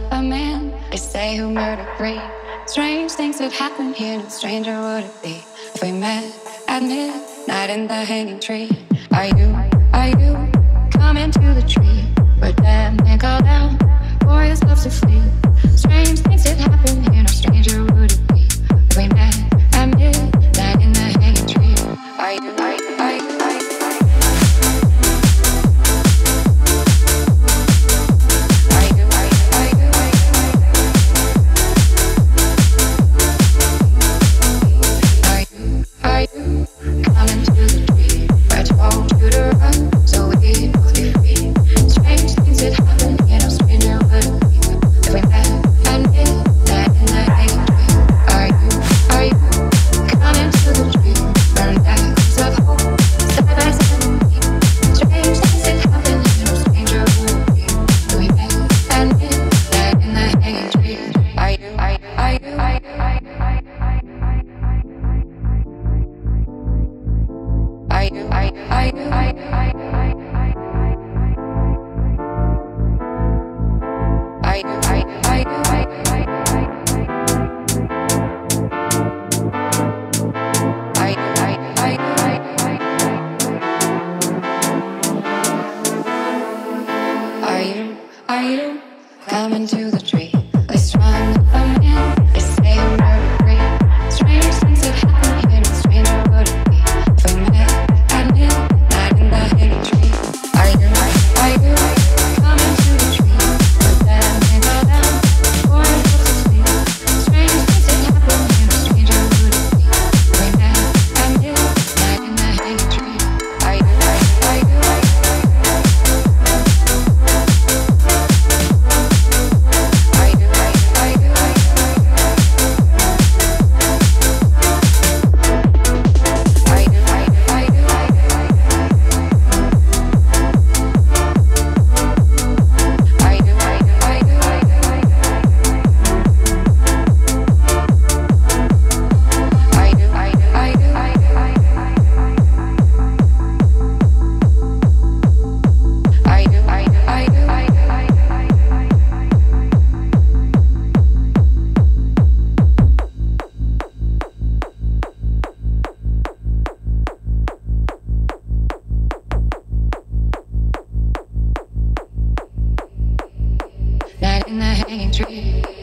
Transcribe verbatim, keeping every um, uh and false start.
a man, they say, who murdered three. Strange things have happened here, no stranger would it be if we met at midnight in the hanging tree. Are you, are you coming to the tree where dead men call down for his love to flee? Strange things have happened here, no stranger would it be if we met at midnight in the hanging tree. Are you, are you, are you, are you? In the hanging tree.